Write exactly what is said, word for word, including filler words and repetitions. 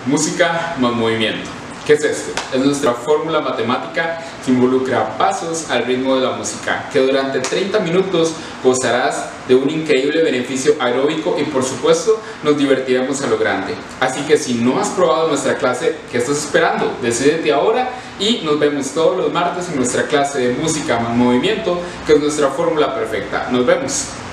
música más movimiento. ¿Qué es esto? Es nuestra fórmula matemática que involucra pasos al ritmo de la música, que durante treinta minutos gozarás de un increíble beneficio aeróbico y por supuesto nos divertiremos a lo grande. Así que si no has probado nuestra clase, ¿qué estás esperando? Decídete ahora y nos vemos todos los martes en nuestra clase de música más movimiento, que es nuestra fórmula perfecta. Nos vemos.